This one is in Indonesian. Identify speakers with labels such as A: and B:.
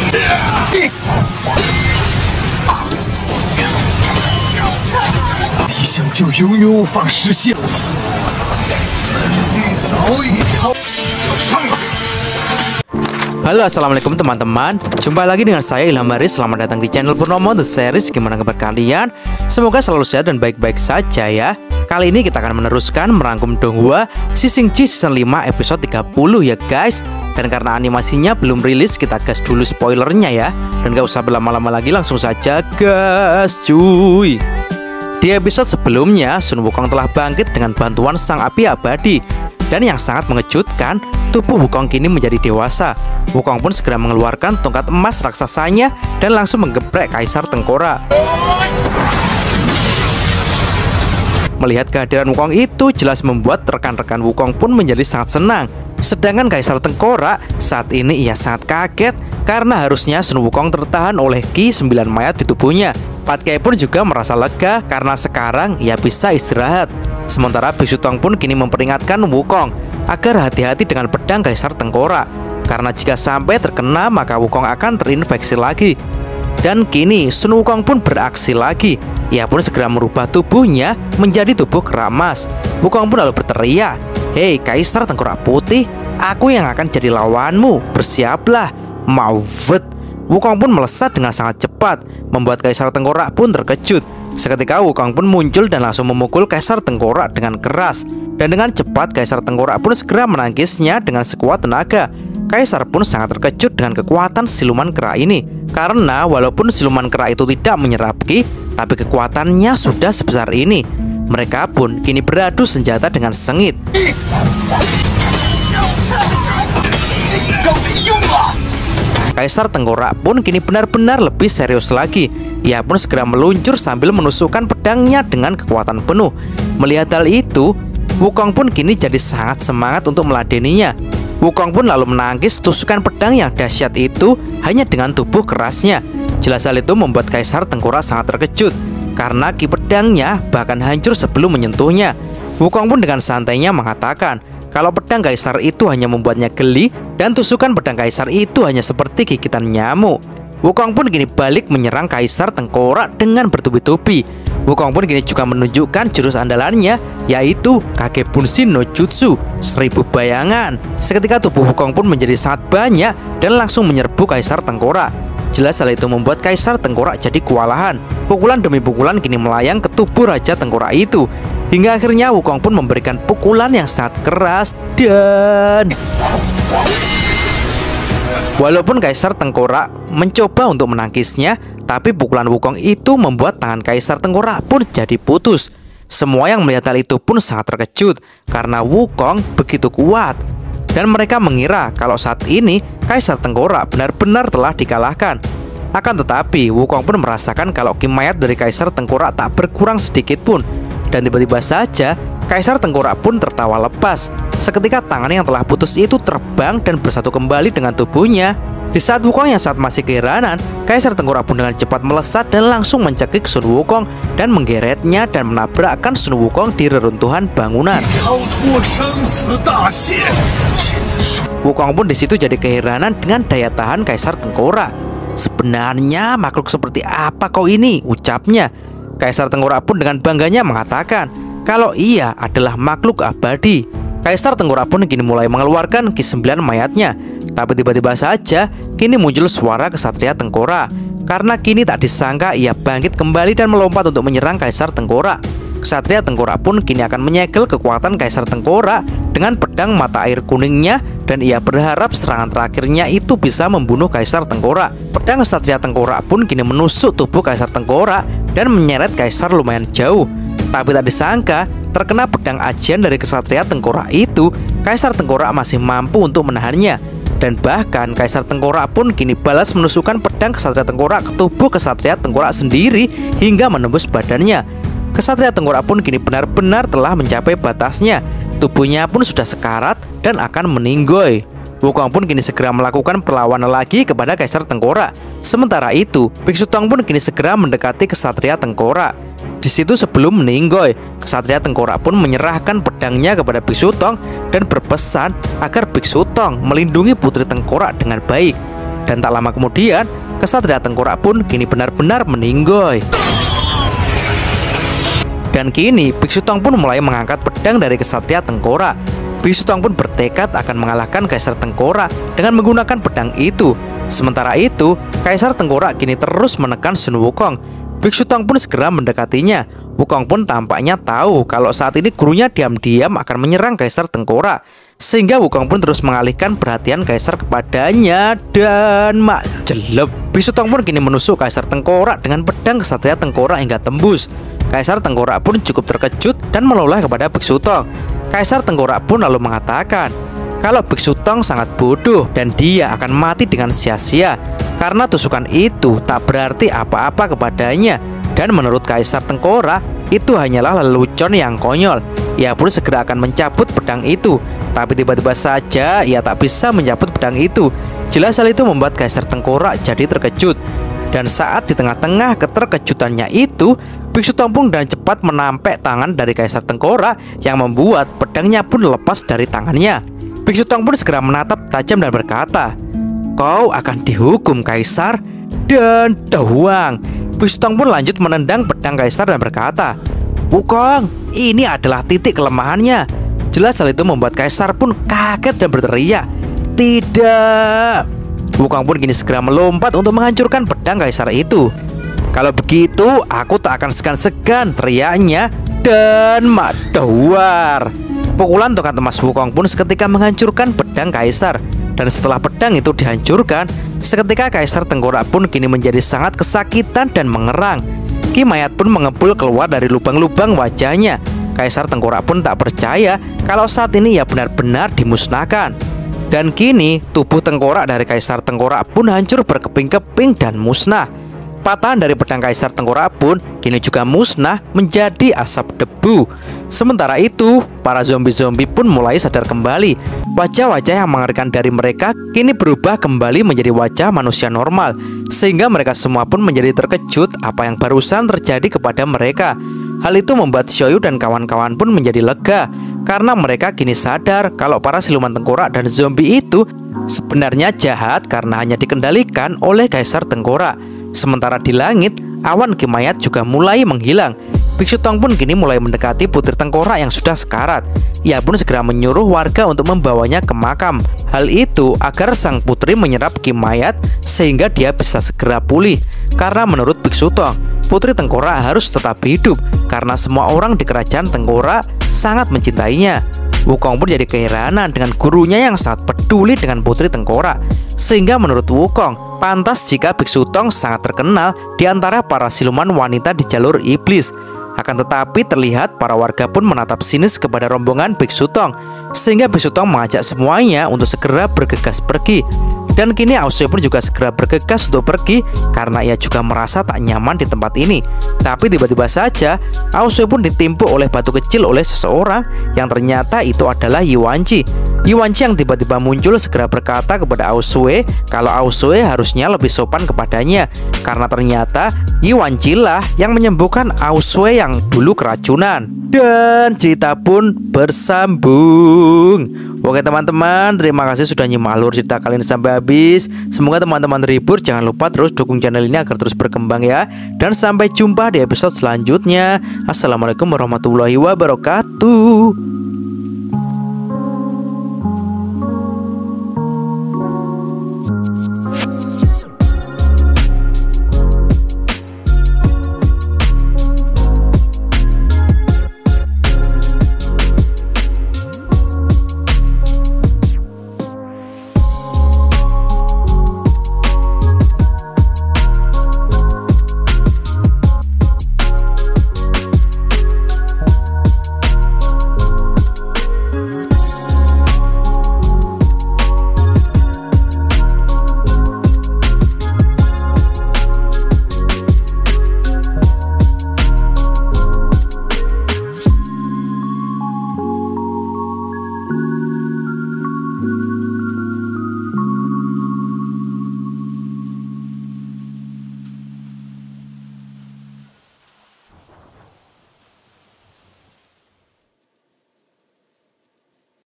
A: 理想就永远无法实现。本力早已超，上吧！
B: Halo, assalamualaikum teman-teman. Jumpa lagi dengan saya Ilham Haris. Selamat datang di channel Purnomo The Series. Gimana kabar kalian? Semoga selalu sehat dan baik-baik saja ya. Kali ini kita akan meneruskan merangkum Donghua Sising-ji season 5 episode 30 ya guys. Dan karena animasinya belum rilis, kita gas dulu spoilernya ya. Dan gak usah berlama-lama lagi, langsung saja gas cuy. Di episode sebelumnya, Sun Wukong telah bangkit dengan bantuan sang api abadi. Dan yang sangat mengejutkan, tubuh Wukong kini menjadi dewasa. Wukong pun segera mengeluarkan tongkat emas raksasanya dan langsung menggeprek Kaisar Tengkorak. Melihat kehadiran Wukong itu jelas membuat rekan-rekan Wukong pun menjadi sangat senang. Sedangkan Kaisar Tengkorak saat ini ia sangat kaget karena harusnya Sun Wukong tertahan oleh Ki 9 mayat di tubuhnya. Patkai pun juga merasa lega karena sekarang ia bisa istirahat. Sementara Biksu Tong pun kini memperingatkan Wukong agar hati-hati dengan pedang Kaisar Tengkorak, karena jika sampai terkena maka Wukong akan terinfeksi lagi. Dan kini Sun Wukong pun beraksi lagi. Ia pun segera merubah tubuhnya menjadi tubuh keramas. Wukong pun lalu berteriak, "Hei Kaisar Tengkorak Putih, aku yang akan jadi lawanmu, bersiaplah." Mauvet. Wukong pun melesat dengan sangat cepat, membuat Kaisar Tengkorak pun terkejut. Seketika Wukong pun muncul dan langsung memukul Kaisar Tengkorak dengan keras. Dan dengan cepat Kaisar Tengkorak pun segera menangkisnya dengan sekuat tenaga. Kaisar pun sangat terkejut dengan kekuatan siluman kera ini, karena walaupun siluman kera itu tidak menyerap Ki, tapi kekuatannya sudah sebesar ini. Mereka pun kini beradu senjata dengan sengit. Kaisar Tengkorak pun kini benar-benar lebih serius lagi. Ia pun segera meluncur sambil menusukkan pedangnya dengan kekuatan penuh. Melihat hal itu, Wukong pun kini jadi sangat semangat untuk meladeninya. Wukong pun lalu menangkis tusukan pedang yang dahsyat itu hanya dengan tubuh kerasnya. Jelas hal itu membuat Kaisar Tengkorak sangat terkejut, karena ki pedangnya bahkan hancur sebelum menyentuhnya. Wukong pun dengan santainya mengatakan kalau pedang Kaisar itu hanya membuatnya geli, dan tusukan pedang Kaisar itu hanya seperti gigitan nyamuk. Wukong pun kini balik menyerang Kaisar Tengkorak dengan bertubi-tubi. Wukong pun kini juga menunjukkan jurus andalannya, yaitu Kage Bunshin no Jutsu, 1000 bayangan. Seketika tubuh Wukong pun menjadi sangat banyak dan langsung menyerbu Kaisar Tengkorak. Jelas hal itu membuat Kaisar Tengkorak jadi kewalahan. Pukulan demi pukulan kini melayang ke tubuh Raja Tengkorak itu. Hingga akhirnya Wukong pun memberikan pukulan yang sangat keras dan walaupun Kaisar Tengkorak mencoba untuk menangkisnya, tapi pukulan Wukong itu membuat tangan Kaisar Tengkorak pun jadi putus. Semua yang melihat hal itu pun sangat terkejut karena Wukong begitu kuat. Dan mereka mengira kalau saat ini Kaisar Tengkorak benar-benar telah dikalahkan. Akan tetapi Wukong pun merasakan kalau ki mayat dari Kaisar Tengkorak tak berkurang sedikit pun. Dan tiba-tiba saja Kaisar Tengkorak pun tertawa lepas. Seketika tangan yang telah putus itu terbang dan bersatu kembali dengan tubuhnya. Di saat Wukong yang saat masih keheranan, Kaisar Tengkorak pun dengan cepat melesat dan langsung mencekik Sun Wukong dan menggeretnya dan menabrakkan Sun Wukong di reruntuhan bangunan. Wukong pun di situ jadi keheranan dengan daya tahan Kaisar Tengkorak. "Sebenarnya makhluk seperti apa kau ini?" ucapnya. Kaisar Tengkorak pun dengan bangganya mengatakan kalau ia adalah makhluk abadi. Kaisar Tengkorak pun kini mulai mengeluarkan ki 9 mayatnya. Tapi tiba-tiba saja kini muncul suara kesatria Tengkorak, karena kini tak disangka ia bangkit kembali dan melompat untuk menyerang Kaisar Tengkorak. Kesatria Tengkorak pun kini akan menyegel kekuatan Kaisar Tengkorak dengan pedang mata air kuningnya, dan ia berharap serangan terakhirnya itu bisa membunuh Kaisar Tengkorak. Pedang Kesatria Tengkorak pun kini menusuk tubuh Kaisar Tengkorak dan menyeret Kaisar lumayan jauh. Tapi tak disangka, terkena pedang ajian dari Kesatria Tengkorak itu, Kaisar Tengkorak masih mampu untuk menahannya. Dan bahkan Kaisar Tengkorak pun kini balas menusukkan pedang Kesatria Tengkorak ke tubuh Kesatria Tengkorak sendiri hingga menembus badannya. Kesatria Tengkorak pun kini benar-benar telah mencapai batasnya. Tubuhnya pun sudah sekarat dan akan meninggoy. Wukong pun kini segera melakukan perlawanan lagi kepada Kaisar Tengkorak. Sementara itu, Biksu Tong pun kini segera mendekati Kesatria Tengkorak. Di situ sebelum meninggoy, Kesatria Tengkorak pun menyerahkan pedangnya kepada Biksu Tong dan berpesan agar Biksu Tong melindungi Putri Tengkorak dengan baik. Dan tak lama kemudian, kesatria tengkorak pun kini benar-benar meninggoy. Dan kini Biksu Tong pun mulai mengangkat pedang dari kesatria tengkorak. Biksu Tong pun bertekad akan mengalahkan Kaisar Tengkorak dengan menggunakan pedang itu. Sementara itu, Kaisar Tengkorak kini terus menekan Sun Wukong. Biksu Tong pun segera mendekatinya. Wukong pun tampaknya tahu kalau saat ini gurunya diam-diam akan menyerang Kaisar Tengkorak, sehingga Wukong pun terus mengalihkan perhatian Kaisar kepadanya. Dan jelek, Biksu Tong pun kini menusuk Kaisar Tengkorak dengan pedang kesatria tengkorak hingga tembus. Kaisar Tengkorak pun cukup terkejut dan menoleh kepada Biksu Tong. Kaisar Tengkorak pun lalu mengatakan kalau Biksu Tong sangat bodoh dan dia akan mati dengan sia-sia karena tusukan itu tak berarti apa-apa kepadanya. Dan menurut Kaisar Tengkorak, itu hanyalah lelucon yang konyol. Ia pun segera akan mencabut pedang itu, tapi tiba-tiba saja ia tak bisa mencabut pedang itu. Jelas hal itu membuat Kaisar Tengkorak jadi terkejut. Dan saat di tengah-tengah keterkejutannya itu, Biksu Tong pun dengan cepat menampek tangan dari Kaisar Tengkorak yang membuat pedangnya pun lepas dari tangannya. Biksu Tong pun segera menatap tajam dan berkata, "Kau akan dihukum, Kaisar." Dan dawang, Biksu Tong pun lanjut menendang pedang Kaisar dan berkata, "Wukong, ini adalah titik kelemahannya." Jelas hal itu membuat Kaisar pun kaget dan berteriak, "Tidak!" Wukong pun kini segera melompat untuk menghancurkan pedang Kaisar itu. "Kalau begitu, aku tak akan segan-segan," teriaknya. Dan madawar, pukulan tongkat emas Wukong pun seketika menghancurkan pedang Kaisar. Dan setelah pedang itu dihancurkan, seketika Kaisar Tengkorak pun kini menjadi sangat kesakitan dan mengerang. Ki mayat pun mengepul keluar dari lubang-lubang wajahnya. Kaisar Tengkorak pun tak percaya kalau saat ini ia benar-benar dimusnahkan. Dan kini tubuh tengkorak dari Kaisar Tengkorak pun hancur berkeping-keping dan musnah. Patahan dari pedang Kaisar Tengkorak pun kini juga musnah menjadi asap debu. Sementara itu, para zombie-zombie pun mulai sadar kembali. Wajah-wajah yang mengerikan dari mereka kini berubah kembali menjadi wajah manusia normal, sehingga mereka semua pun menjadi terkejut apa yang barusan terjadi kepada mereka. Hal itu membuat Xiaoyu dan kawan-kawan pun menjadi lega, karena mereka kini sadar kalau para siluman tengkorak dan zombie itu sebenarnya jahat karena hanya dikendalikan oleh Kaisar Tengkorak. Sementara di langit, awan Ki mayat juga mulai menghilang. Biksu Tong pun kini mulai mendekati putri tengkorak yang sudah sekarat. Ia pun segera menyuruh warga untuk membawanya ke makam. Hal itu agar sang putri menyerap Ki mayat sehingga dia bisa segera pulih. Karena menurut Biksu Tong, putri tengkorak harus tetap hidup karena semua orang di kerajaan Tengkorak sangat mencintainya. Wukong pun jadi keheranan dengan gurunya yang sangat peduli dengan putri tengkorak. Sehingga menurut Wukong, pantas jika Biksu Tong sangat terkenal di antara para siluman wanita di jalur iblis. Akan tetapi terlihat para warga pun menatap sinis kepada rombongan Biksu Tong, sehingga Biksu Tong mengajak semuanya untuk segera bergegas pergi. Dan kini Aosue pun juga segera bergegas untuk pergi karena ia juga merasa tak nyaman di tempat ini. Tapi tiba-tiba saja Aosue pun ditimpuk oleh batu kecil oleh seseorang yang ternyata itu adalah Yuanqi. Yuanqi yang tiba-tiba muncul segera berkata kepada Aosue kalau Aosue harusnya lebih sopan kepadanya, karena ternyata Yuanqi lah yang menyembuhkan Aosue yang dulu keracunan. Dan cerita pun bersambung. Oke teman-teman, terima kasih sudah nyimak alur cerita kali ini sampai habis. Semoga teman-teman terhibur. Jangan lupa terus dukung channel ini agar terus berkembang ya. Dan sampai jumpa di episode selanjutnya. Assalamualaikum warahmatullahi wabarakatuh.